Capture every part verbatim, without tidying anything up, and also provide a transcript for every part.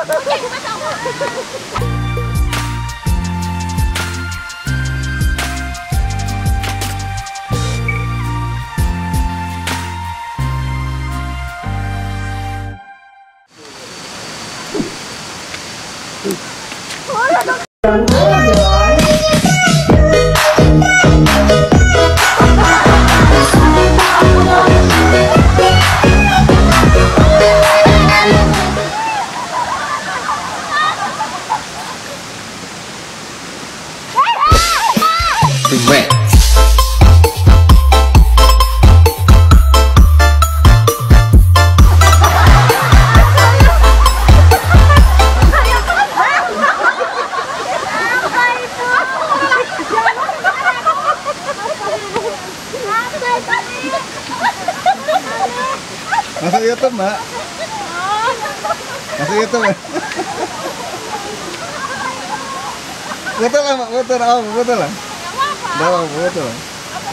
Masuk YouTube, Mbak? Masuk YouTube, ya? Betul lah, Mbak, betul lah, oh, betul lah. Enggak apa-apa, betul lah.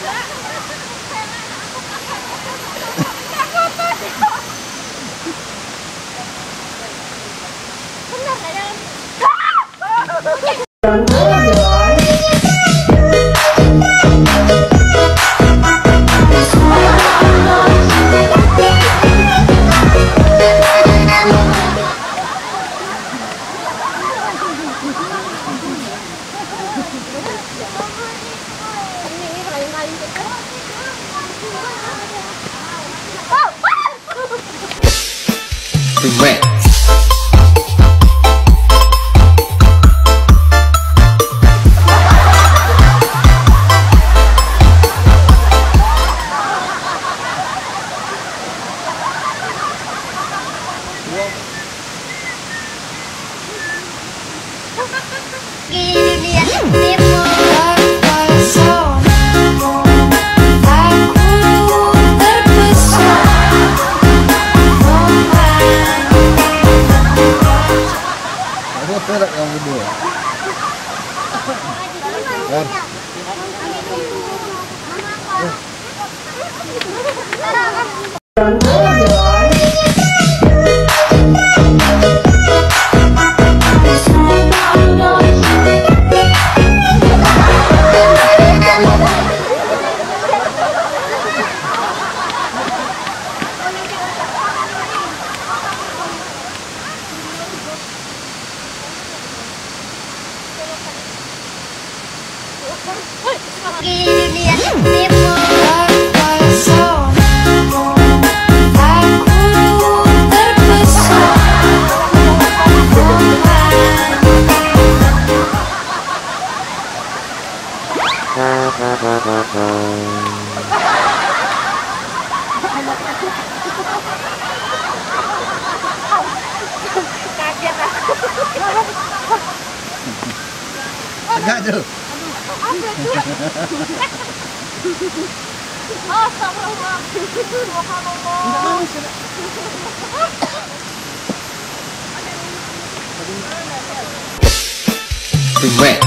Wet. Perak kamu berdua. Kan? Enggak tuh. Astagfirullah. Wet.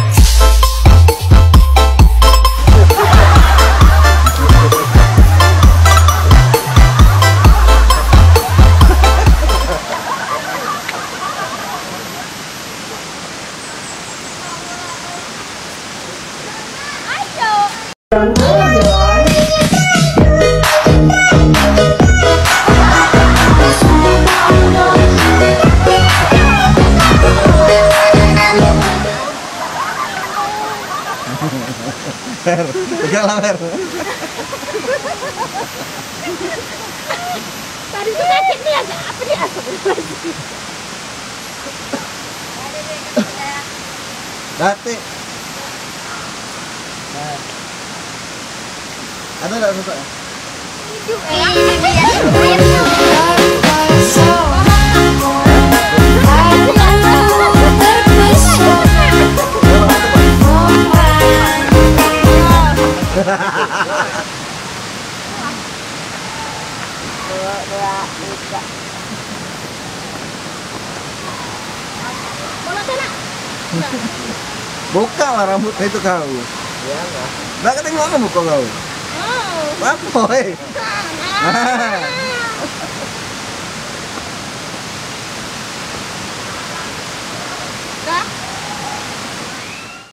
Mer, pegang lah Mer. Tadi tuh sakit nih agak apa dia asap Dati. Nah. Ada enggak suka? Dua, dua, tiga. Mau sana? Buka lah rambutnya itu kau. Iya enggak. Enggak ketengok muka kau. Oh. Apa, hei? Nah.